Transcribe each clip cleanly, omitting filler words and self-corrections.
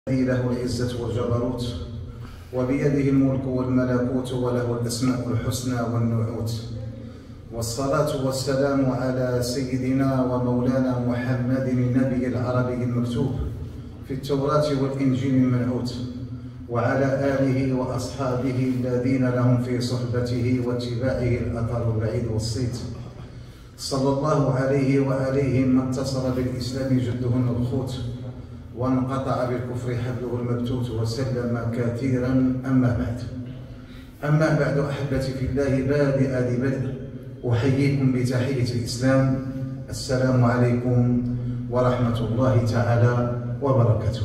الذي له العزة والجبروت وبيده الملك والملكوت وله الأسماء الحسنى والنعوت، والصلاة والسلام على سيدنا ومولانا محمد النبي العربي المكتوب في التوراة والإنجيل المنعوت، وعلى آله وأصحابه الذين لهم في صحبته واتباعه الأثر البعيد والصيت، صلى الله عليه وعليهم من اتصل بالإسلام جده المبخوت وانقطع بالكفر حبله المبتوت وسلم كثيرا. أما بعد أحبتي في الله، بادئ ذي بدء أحييكم بتحية الإسلام، السلام عليكم ورحمة الله تعالى وبركاته.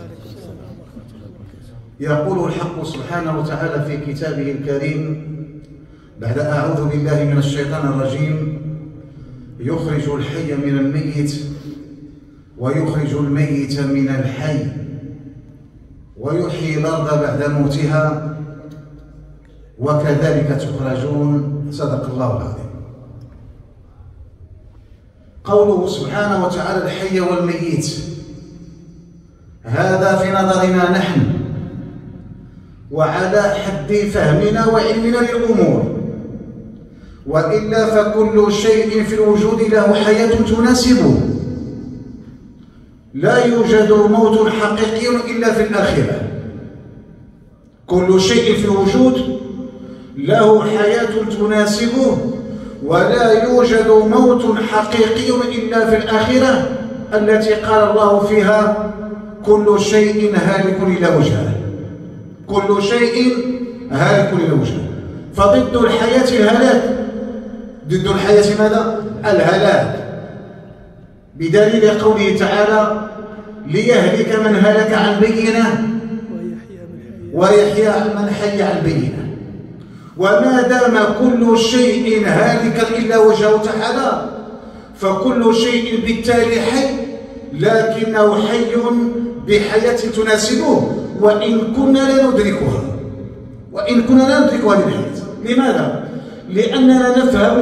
يقول الحق سبحانه وتعالى في كتابه الكريم بعد أعوذ بالله من الشيطان الرجيم: يخرج الحي من الميت ويخرج الميت من الحي ويحيي الأرض بعد موتها وكذلك تخرجون. صدق الله العظيم. قوله سبحانه وتعالى الحي والميت، هذا في نظرنا نحن وعلى حد فهمنا وعلمنا للأمور، وإلا فكل شيء في الوجود له حياة تناسبه، لا يوجد موت حقيقي إلا في الآخرة. كل شيء في الوجود له حياة تناسبه، ولا يوجد موت حقيقي إلا في الآخرة التي قال الله فيها: كل شيء هالك إلا وجهه. كل شيء هالك إلا وجهه. فضد الحياة الهلاك. ضد الحياة ماذا؟ الهلاك، بدليل قوله تعالى: ليهلك من هلك عن بينة ويحيى من حي عن بينة. وما دام كل شيء هالكا إلا وجهه تعالى فكل شيء بالتالي حي، لكنه حي بحياة تناسبه، وإن كنا لا ندركها هذه الحياة. لماذا؟ لأننا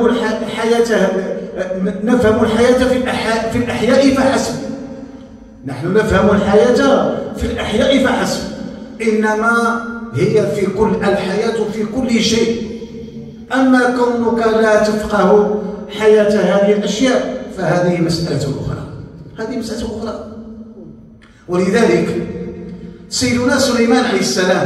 نفهم الحياة في الأحياء فحسب. نحن نفهم الحياة في الأحياء فحسب، إنما هي في كل الحياة في كل شيء. أما كونك لا تفقه حياة هذه الأشياء فهذه مسألة أخرى. ولذلك سيدنا سليمان عليه السلام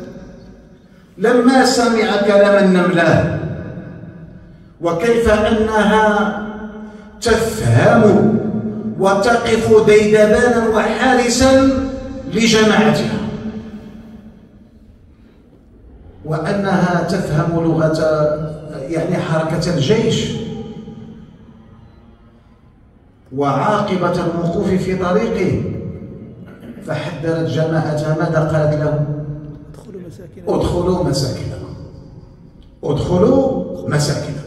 لما سمع كلام النملة وكيف أنها تفهم وتقف ديدبانا وحارسا لجماعتها، وأنها تفهم لغة حركة الجيش وعاقبة الوقوف في طريقه، فحذرت جماعتها. ماذا قالت لهم؟ ادخلوا مساكنكم.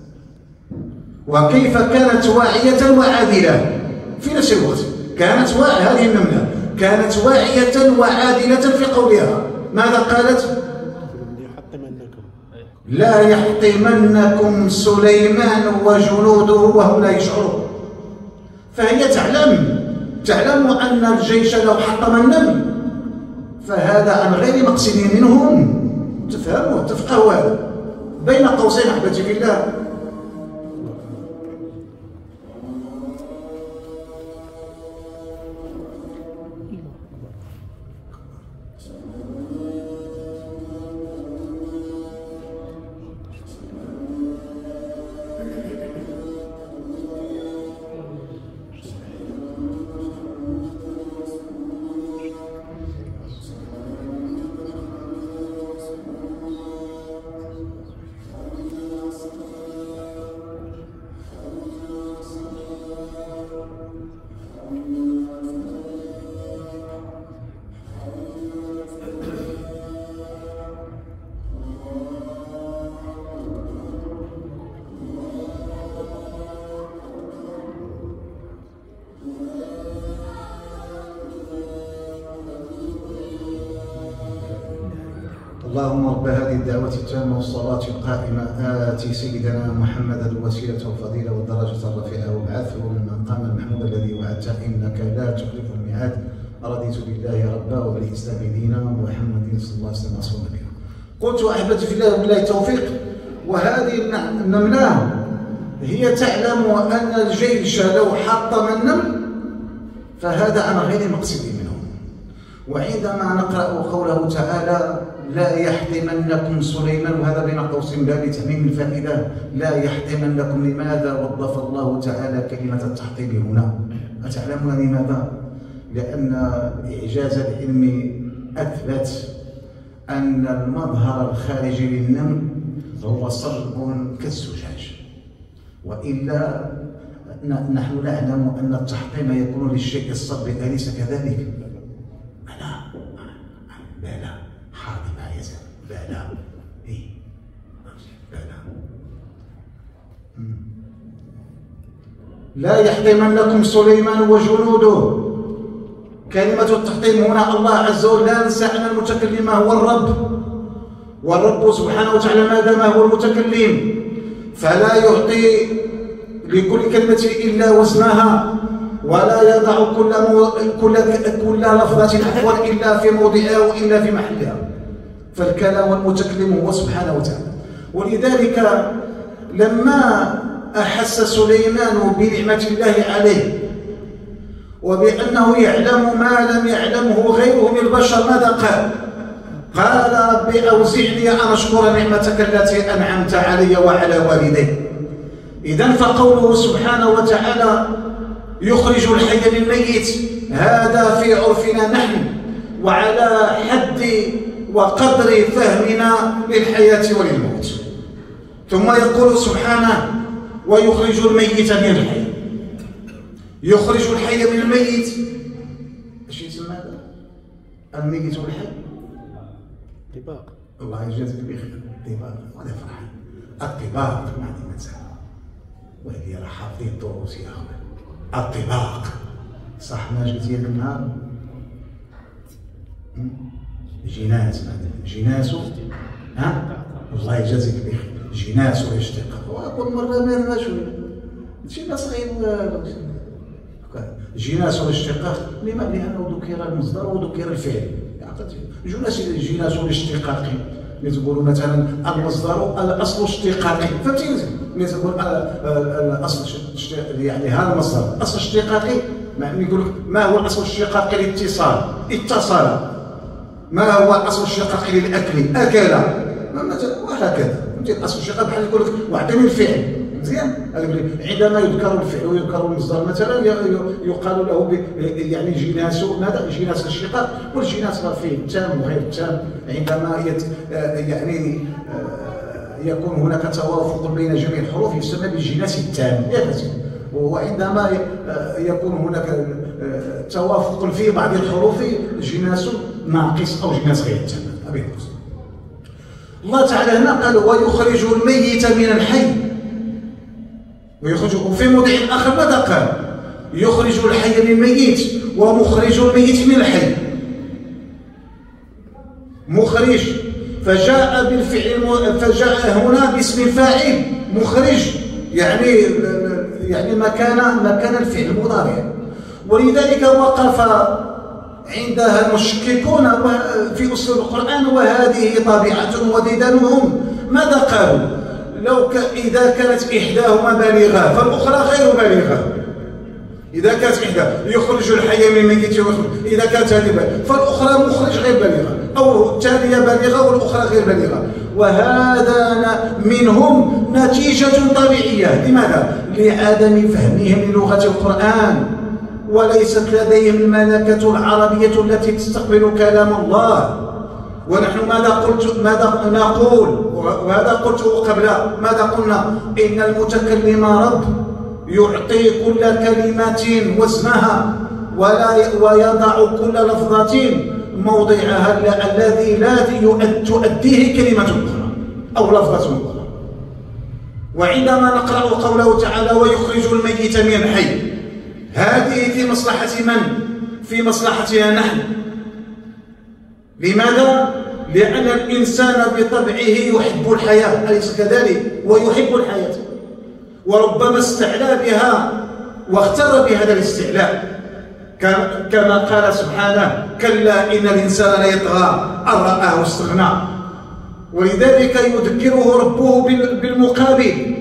وكيف كانت واعية وعادلة في نفس الوقت. هذه النملة كانت واعية وعادلة في قولها. ماذا قالت؟ لا يحطمنكم سليمان وجنوده وهم لا يشعرون. فهي تعلم أن الجيش لو حطم النمل فهذا عن غير مقصد منهم. تفقهوا هذا. بين قوسين أحبتي في الله، اللهم رب هذه الدعوة التامة والصلاة القائمة آتي سيدنا محمدا الوسيلة والفضيلة والدرجة الرفيعة وابعثه المقام المحمود الذي وعدته إنك لا تخلف الميعاد. رضيت بالله ربا وبالإسلام دينا ومحمد صلى الله عليه وسلم رسول نبينا. قلت أحبتي في الله وبالله التوفيق. وهذه النملة هي تعلم أن الجيش لو حطم النمل فهذا عن غير مقصد منهم. وعندما نقرأ قوله تعالى لا يحطمنكم سليمان، وهذا بين قوسين باب تميم الفائدة، لا يحطمنكم، لماذا وظف الله تعالى كلمة التحطيم هنا؟ أتعلمون لماذا؟ لأن الإعجاز العلمي أثبت أن المظهر الخارجي للنمل هو صلب كالزجاج، وإلا نحن نعلم أن التحطيم يكون للشيء الصلب، أليس كذلك؟ بلى حاضر ما يزال بلى لا يحطمنكم سليمان وجنوده. كلمة التحطيم هنا الله عز وجل لا ننسى أن المتكلم هو الرب، والرب سبحانه وتعالى ما دام هو المتكلم فلا يعطي لكل كلمة إلا وزنها، ولا يضع كل لفظة عفوا إلا في موضعها وإلا في محلها، فالكلام والمتكلم هو سبحانه وتعالى. ولذلك لما أحس سليمان بنعمة الله عليه وبأنه يعلم ما لم يعلمه غيره من البشر، ماذا قال؟ قال ربي أوزعني أن أشكر نعمتك التي أنعمت علي وعلى والدي. إذن فقوله سبحانه وتعالى يخرج الحي من الميت، هذا في عرفنا نحن وعلى حد وقدر فهمنا للحياة وللموت. ثم يقول سبحانه ويخرج الميت من الحي. يخرج الحي من الميت، اش يسمى هذا؟ الميت والحي طباق. الله يجازيك بخير. طباق وهذا فرحان. الطباق ما عندي متسع، وهذه راه حافظين الدروس يا اخوان. الطباق صح ما قلت لك النهار؟ جناس جناس الله يجازيك بخير. جناس والاشتقاق، وكل مره ما شويه شي ما صغير جناس والاشتقاق. لما؟ لانه ذكر المصدر وذكر الفعل. جناس والاشتقاق ملي تقولوا مثلا المصدر الاصل اشتقاقي، فهمتي؟ ملي تقول الاصل يعني هذا المصدر اصل اشتقاقي، يقول لك ما هو الاصل الاشتقاقي للاتصال؟ اتصل. ما هو الاصل الاشتقاقي للاكل؟ اكل. وهكذا. الاصل الاشتقاقي بحال يقول لك واعطيني الفعل، مزيان؟ عندما يذكر الفعل ويذكر المصدر مثلا يقال له يعني جناس، ماذا؟ جناس الاشتقاق. والجناس راه فيه تام وغير تام. عندما يعني يكون هناك توافق بين جميع الحروف يسمى بالجناس التام، وعندما يكون هناك توافق في بعض الحروف جناس ناقص او جناس غير تام. الله تعالى هنا قال ويخرج الميت من الحي، ويخرج. وفي موضع اخر ماذا قال؟ يخرج الحي من الميت ومخرج الميت من الحي. مخرج فجاء بالفعل، فجاء هنا باسم الفاعل مخرج، يعني مكان الفعل المضارع. ولذلك وقف عندها المشككون في أصول القرآن وهذه طبيعة وديدنهم. ماذا قالوا؟ إذا كانت إحداهما بالغة فالأخرى غير بالغة. إذا كانت إحدى يخرج الحي من الميت ويخرج، إذا كانت هذه بالغة فالأخرى مخرج غير بالغة، أو الثانية بالغة والأخرى غير بالغة. وهذا منهم نتيجة طبيعية. لماذا؟ لعدم فهمهم للغة القرآن، وليست لديهم الملكة العربية التي تستقبل كلام الله. ونحن ماذا نقول؟ وهذا قلته قبل، ماذا قلنا؟ إن المتكلم رب يعطي كل كلمة وزنها ويضع كل لفظة موضعها الذي لا تؤديه كلمة أخرى أو لفظة أخرى. وعندما نقرأ قوله تعالى ويخرج الميت من الحي، هذه في مصلحة من؟ في مصلحتنا نحن. لماذا؟ لأن الإنسان بطبعه يحب الحياة، أليس كذلك؟ ويحب الحياة، وربما استعلى بها واغتر بهذا الاستعلاء. كما قال سبحانه: كلا إن الإنسان ليطغى أن رآه استغنى. ولذلك يذكره ربه بالمقابل: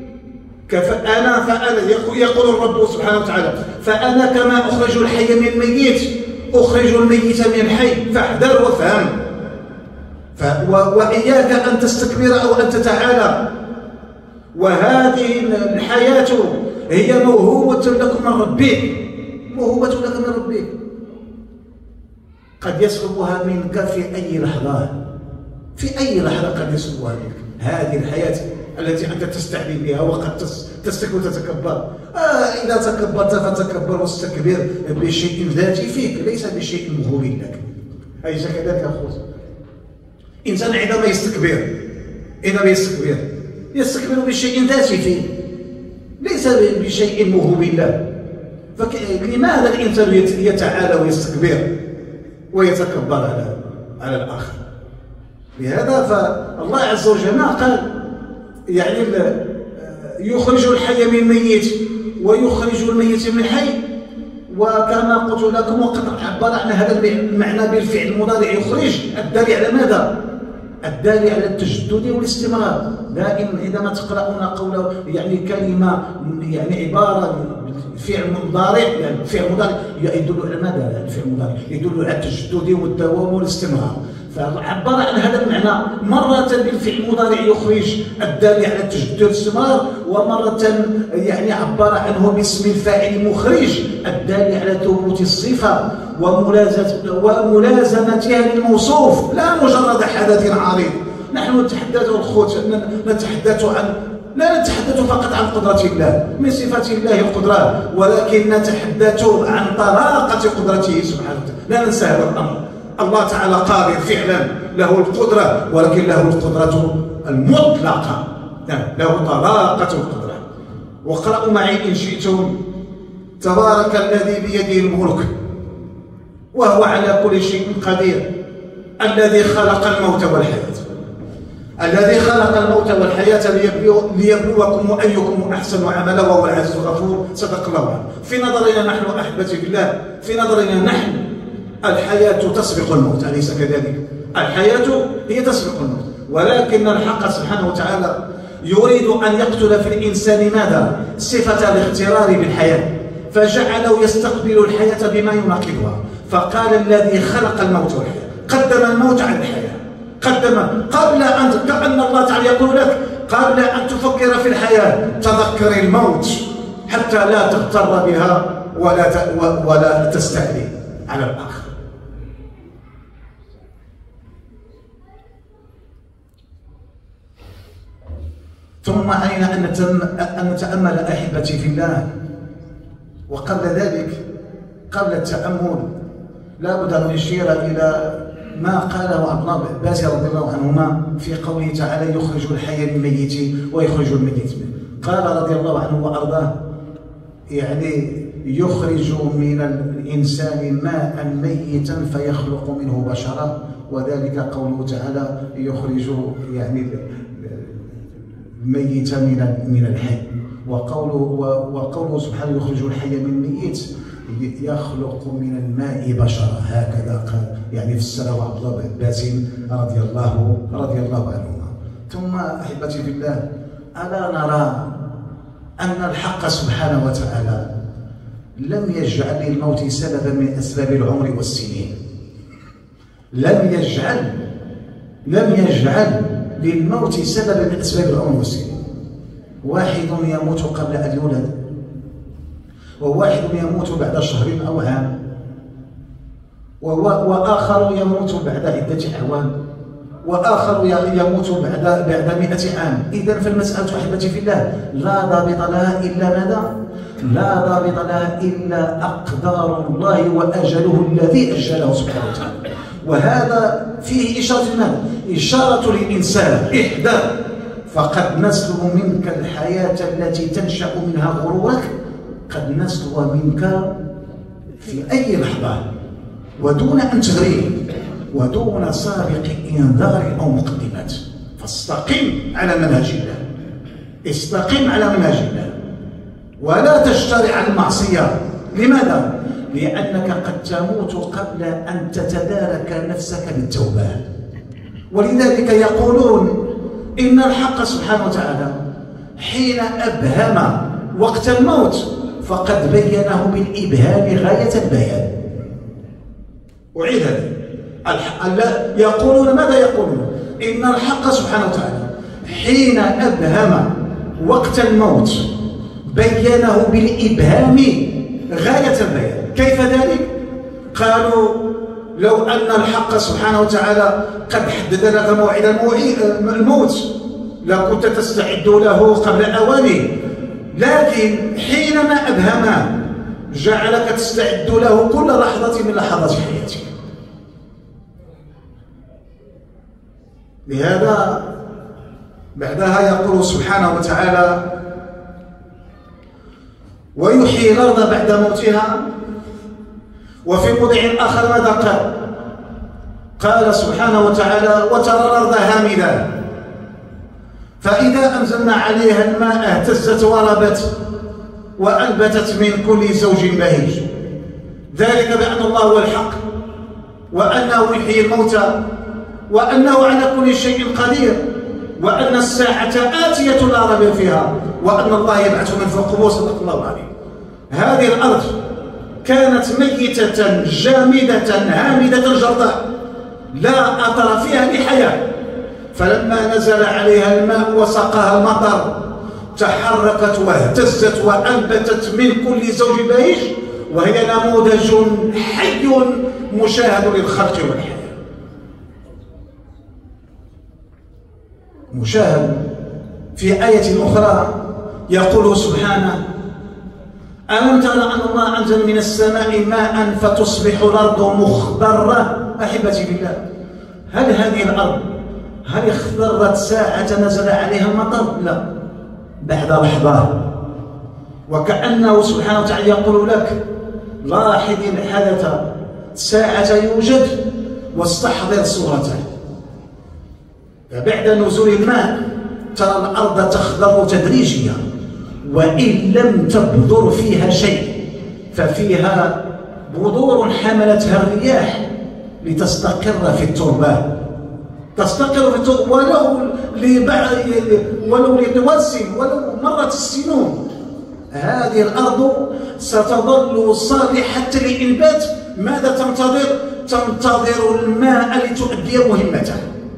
يقول الرب سبحانه وتعالى: فأنا كما أخرج الحي من الميت أخرج الميت من الحي فاحذر وافهم. وإياك أن تستكبر أو أن تتعالى. وهذه الحياة هي موهوبة لكم من ربك، موهوبة لك من ربك، قد يسلبها منك في أي لحظة، في أي لحظة قد يسلبها منك هذه الحياة التي أنت تستعلي بها. وقد تستكبر وتتكبر. إذا تكبرت فتكبر واستكبر بشيء ذاتي فيك ليس بشيء موهوب لك. أليس كذلك يا أخوتي؟ إنسان عندما يستكبر بشيء ذاتي فيه ليس بشيء موهوب له. فلماذا الإنسان يتعالى ويستكبر ويتكبر على الآخر؟ لهذا فالله عز وجل قال يعني يخرج الحي من الميت ويخرج الميت من الحي. وكما قلت لكم وقد عبر عن هذا المعنى بالفعل المضارع يخرج الدال على ماذا؟ الدال على التجدد والاستمرار. دائما عندما تقرؤون قول يعني كلمة يعني عبارة فعل مضارع، يعني الفعل المضارع يدل على ماذا؟ الفعل المضارع يدل على التجدد والدوام والاستمرار. فعبر عن هذا المعنى مرة بالفعل المضارع يخرج الدال على التجدد والاستمرار، ومرة يعني عبر عنه باسم الفاعل مخرج الدال على ثبوت الصفة وملازمتها للموصوف لا مجرد حدث عارض. نحن نتحدث لا نتحدث فقط عن قدرة الله، من صفات الله القدرة، ولكن نتحدث عن طلاقة قدرته سبحانه وتعالى. لا ننسى هذا الأمر. الله تعالى قادر فعلا، له القدرة، ولكن له القدرة المطلقة، له طلاقة القدرة. واقرأوا معي إن شئتم: تبارك الذي بيده الملك وهو على كل شيء قدير الذي خلق الموت والحياة. الذي خلق الموت والحياة ليبلوكم أيكم أحسن عملا وهو العزيز الغفور. صدق الله. في نظرنا نحن أحبتي بالله، في نظرنا نحن الحياة تسبق الموت، أليس كذلك؟ الحياة هي تسبق الموت، ولكن الحق سبحانه وتعالى يريد أن يقتل في الإنسان ماذا؟ صفة الاغترار بالحياة، فجعله يستقبل الحياة بما يناقضها. فقال الذي خلق الموت والحياة، قدم الموت على الحياة، قبل أن كأن الله تعالى يقول لك قبل أن تفكر في الحياة تذكر الموت حتى لا تغتر بها ولا تستعلي على الآخر. ثم علينا أن نتأمل أحبتي في الله. وقبل ذلك، قبل التأمل، لا بد أن نشير إلى ما قاله عبد الله بن عباس رضي الله عنهما في قوله تعالى: يخرج الحي من الميت ويخرج الميت منه. قال رضي الله عنه وأرضاه: يعني يخرج من الإنسان ماء ميتا فيخلق منه بشرا، وذلك قوله تعالى: يخرج يعني الميت من الحي. وقوله سبحانه: يخرج الحي من الميت يخلق من الماء بشرا. هكذا قال يعني فسره عبد الله بن عباس رضي الله عنهما. ثم احبتي في الله، الا نرى ان الحق سبحانه وتعالى لم يجعل للموت سببا من اسباب العمر والسنين. لم يجعل للموت سببا من اسباب العمر والسنين. واحد يموت قبل ان يولد، وواحد يموت بعد شهر أو عام، وآخر يموت بعد عدة أعوام، وآخر يموت بعد 100 عام. إذن فالمسألة أحبتي في الله لا ضابط لها إلا ماذا؟ لا ضابط لها إلا أقدار الله وأجله الذي أجله سبحانه وتعالى. وهذا فيه إشارة ماذا؟ إشارة للإنسان: احذر، فقد نسلب منك الحياة التي تنشأ منها غرورك، قد نسلب منك في أي لحظة ودون أن تغريه ودون سابق إنذار أو مقدمات. فاستقم على منهج الله، استقم على منهج الله، ولا تجترئ على المعصية. لماذا؟ لأنك قد تموت قبل أن تتدارك نفسك بالتوبة. ولذلك يقولون إن الحق سبحانه وتعالى حين أبهم وقت الموت فقد بينه بالإبهام غاية البيان. أعيد هذا، يقولون ماذا يقولون؟ إن الحق سبحانه وتعالى حين أبهم وقت الموت بينه بالإبهام غاية البيان. كيف ذلك؟ قالوا لو أن الحق سبحانه وتعالى قد حدد لك موعد الموت لكنت تستعد له قبل أوانه، لكن حينما أبهمه جعلك تستعد له كل لحظة من لحظات حياتك. لهذا بعدها يقول سبحانه وتعالى: ويحيي الأرض بعد موتها. وفي موضع آخر ماذا قال؟ قال سبحانه وتعالى: وترى الأرض هامدة فإذا أنزلنا عليها الماء اهتزت وربت وأنبتت من كل زوج بهيج. ذلك بأن الله هو الحق وأنه يحيي الموتى وأنه على كل شيء قدير وأن الساعة آتية لا ريب فيها وأن الله يبعث من فوق. صدق الله عليه. هذه الأرض كانت ميتة جامدة هامدة جرذاء لا أثر فيها لحياة، فلما نزل عليها الماء وسقاها المطر تحركت واهتزت وأنبتت من كل زوج بهيج، وهي نموذج حي مشاهد للخلق والحياة. مشاهد. في آية أخرى يقول سبحانه: ألم تر أن الله أنزل من السماء ماء فتصبح الأرض مخضرة؟ أحبتي بالله، هل هذه الأرض هل اخضرت ساعة نزل عليها المطر؟ لا، بعد لحظة. وكأنه سبحانه وتعالى يقول لك: لاحظ الحدث ساعة يوجد واستحضر صورته. فبعد نزول الماء ترى الأرض تخضر تدريجيا، وإن لم تبذر فيها شيء ففيها بذور حملتها الرياح لتستقر في التربة، تستقر في التربة ولو لطوال السن، ولو مرت السنون. هذه الأرض ستظل صالحة للإنبات. ماذا تنتظر؟ تنتظر الماء لتؤدي مهمته،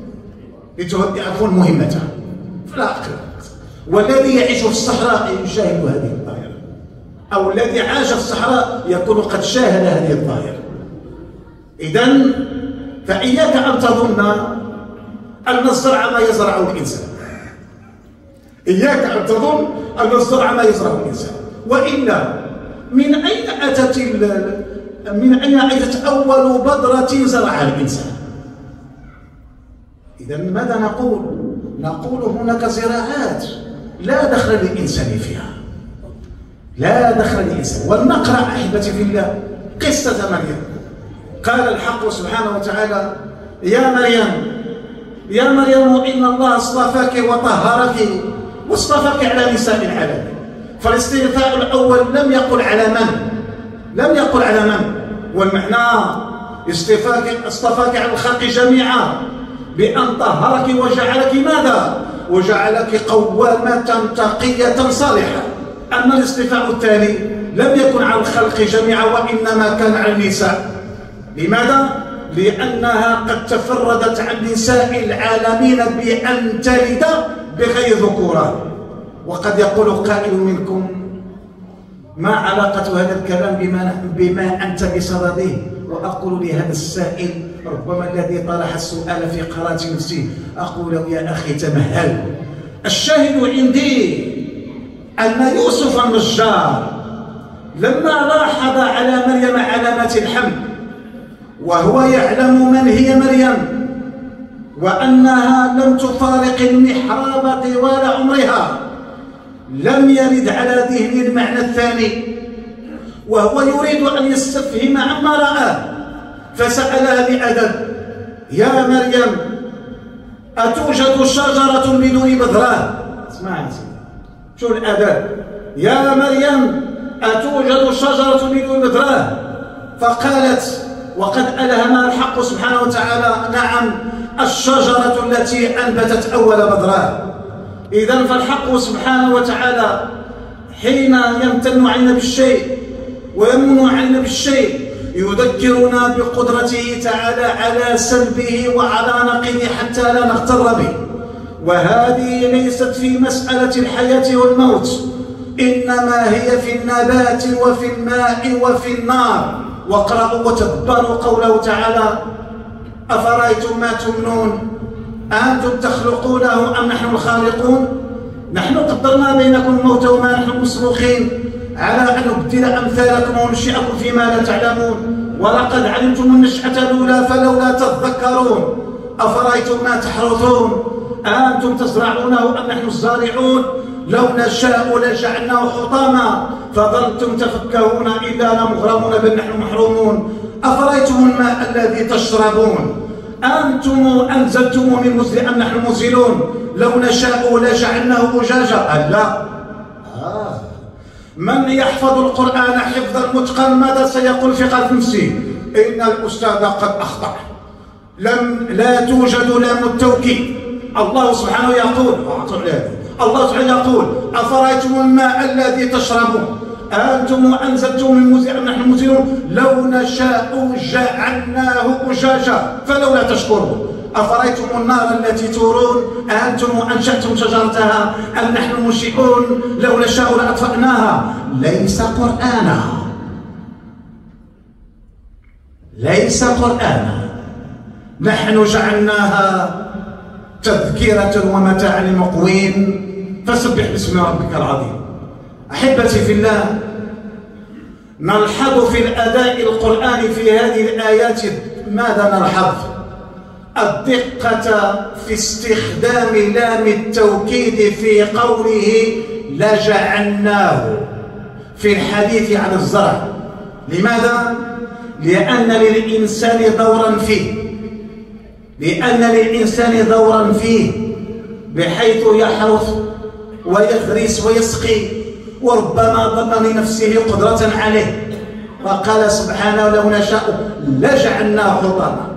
مهمته في الآخر. والذي يعيش في الصحراء يشاهد هذه الظاهرة، أو الذي عاش في الصحراء يكون قد شاهد هذه الظاهرة. إذن فإياك أن تظن أن الزرع ما يزرعه الإنسان، إياك أن تظن أن الزرع ما يزرعه الإنسان، وإلا من أين أتت أول بذرة زرعها الإنسان؟ إذن ماذا نقول؟ نقول هناك زراعات لا دخل للإنسان فيها، لا دخل للإنسان. ولنقرأ أحبتي في الله قصة مريم. قال الحق سبحانه وتعالى: يا مريم يا مريم إن الله اصطفاك وطهرك واصطفاك على نساء العالمين. فالاستثناء الأول لم يقل على من؟ لم يقل على من؟ والمعنى اصطفاك على الخلق جميعا بأن طهرك وجعلك ماذا؟ وجعلك قوامة تقية صالحة. أما الاصطفاء الثاني لم يكن على الخلق جميعا وإنما كان على النساء. لماذا؟ لأنها قد تفردت عن نساء العالمين بأن تلد بغير ذكوران. وقد يقول قائل منكم: ما علاقة هذا الكلام بما أنت بصدده؟ وأقول لهذا السائل ربما الذي طرح السؤال في قراءة نفسه، أقول له: يا أخي تمهل. الشاهد عندي أن يوسف النجار لما لاحظ على مريم علامات الحمل وهو يعلم من هي مريم وأنها لم تفارق المحراب طوال عمرها، لم يرد على ذهنه المعنى الثاني، وهو يريد أن يستفهم عما رآه، فسألها بأدب: يا مريم أتوجد شجرة بدون بذرة؟ اسمع شو الأدب. يا مريم أتوجد شجرة بدون بذرة؟ فقالت وقد ألهمها الحق سبحانه وتعالى: نعم، الشجرة التي أنبتت أول بذرة. إذن فالحق سبحانه وتعالى حين يمتن علينا بالشيء ويمن علينا بالشيء يذكرنا بقدرته تعالى على سلبه وعلى نقله حتى لا نغتر به. وهذه ليست في مسألة الحياة والموت، إنما هي في النبات وفي الماء وفي النار. واقرأوا وتدبروا قوله تعالى: أفرأيتم ما تمنون أأنتم تخلقونه أم نحن الخالقون؟ نحن قدرنا بينكم الموت وما نحن مسبوقين على أن نبدل أمثالكم وننشئكم فيما لا تعلمون، ولقد علمتم النشأة الأولى فلولا تذكرون. أفرأيتم ما تحرثون أأنتم تزرعونه أم نحن الزارعون؟ لو نشاء لجعلناه حطاما فظلتم تفكهون إلا لمغرمون بل نحن محرومون. أفرأيتم الماء الذي تشربون أنتم أنزلتم من مزل أم نحن المنزلون؟ لو نشاء لجعلناه أجاجا. لا. من يحفظ القرآن حفظا متقنا ماذا سيقول في قلب نفسه؟ إن الأستاذ قد أخطأ. لا توجد لام التوكيد. الله سبحانه يقول الله سبحانه يقول: أفرأيتم الماء الذي تشربون أنتم أنزلتم من مزل أم نحن المنزلون؟ لو نشاء جعلناه أجاجا فلولا تشكرون. أفرأيتم النار التي تورون أنتم أنشأتم شجرتها أم نحن المنشئون؟ لو نشاء لأطفأناها. ليس قرآنا، ليس قرآنا، نحن جعلناها تذكرة ومتاعا للمقوين. فسبح باسم ربك العظيم. أحبتي في الله، نلحظ في الأداء القرآني في هذه الآيات ماذا نلحظ؟ الدقة في استخدام لام التوكيد في قوله لجعلناه في الحديث عن الزرع. لماذا؟ لأن للإنسان دورا فيه، لأن للإنسان دورا فيه بحيث يحرث ويغرس ويسقي، وربما ظن لنفسه قدرة عليه، فقال سبحانه: لو نشاء لجعلناه حطاما.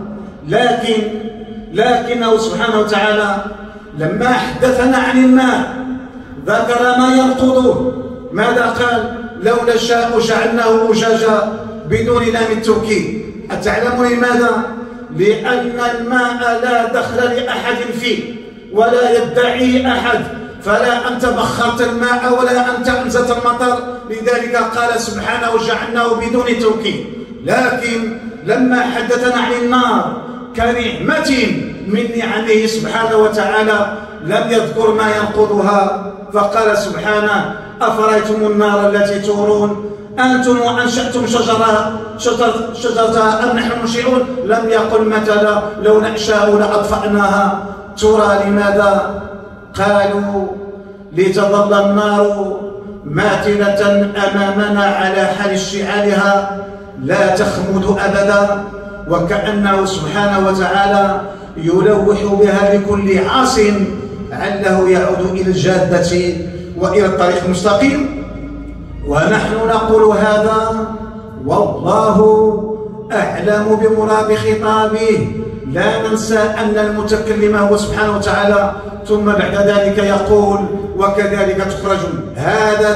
لكنه سبحانه وتعالى لما حدثنا عن الماء ذكر ما ينقضه. ماذا قال؟ لو نشاء جعلناه أجاجا بدون لام التوكيد. أتعلمون لماذا؟ لأن الماء لا دخل لأحد فيه ولا يدعي أحد، فلا أنت بخرت الماء ولا أنت أنزلت المطر، لذلك قال سبحانه جعلناه بدون توكيد. لكن لما حدثنا عن النار كنعمة من نعمه سبحانه وتعالى لم يذكر ما ينقضها، فقال سبحانه: أفرأيتم النار التي تورون أنتم أنشأتم شجرتها أم نحن المنشئون؟ لم يقل مثلا لو نشاء لأطفأناها. ترى لماذا؟ قالوا: لتظل النار ماثلة أمامنا على حال اشتعالها لا تخمد أبدا، وكأنه سبحانه وتعالى يلوح بها لكل عاص عله يعود إلى الجادة وإلى الطريق المستقيم. ونحن نقول هذا والله أعلم بمراد خطابه. لا ننسى أن المتكلم هو سبحانه وتعالى، ثم بعد ذلك يقول: وكذلك تخرجون. هذا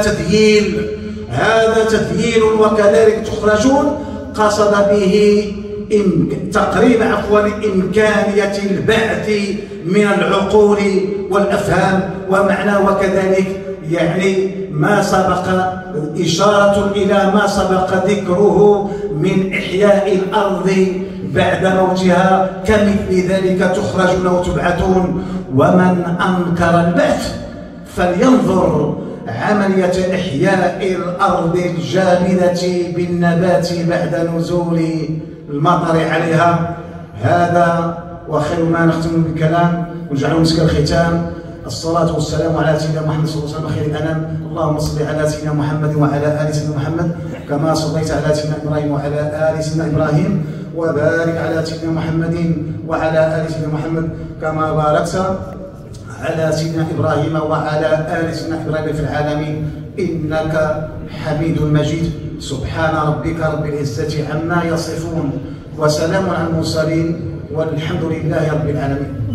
تذييل وكذلك تخرجون. قصد به تقريب إمكانية البعث من العقول والأفهام، ومعنى وكذلك يعني ما سبق إشارة إلى ما سبق ذكره من إحياء الأرض بعد موتها، كمثل ذلك تخرجون وتبعثون. ومن أنكر البعث فلينظر عملية إحياء الأرض الجامدة بالنبات بعد نزول المطر عليها. هذا وخير ما نختم بالكلام ونجعله مسك الختام. الصلاة والسلام على سيدنا محمد صلى الله عليه وسلم خير الأنام. اللهم صل على سيدنا محمد وعلى آل سيدنا محمد كما صليت على سيدنا إبراهيم وعلى آل سيدنا إبراهيم، وبارك على سيدنا محمد وعلى آل سيدنا محمد كما باركت على سيدنا إبراهيم وعلى آل سيدنا إبراهيم في العالمين إنك حميد مجيد. سبحان ربك رب العزة عما يصفون وسلام على المرسلين والحمد لله رب العالمين.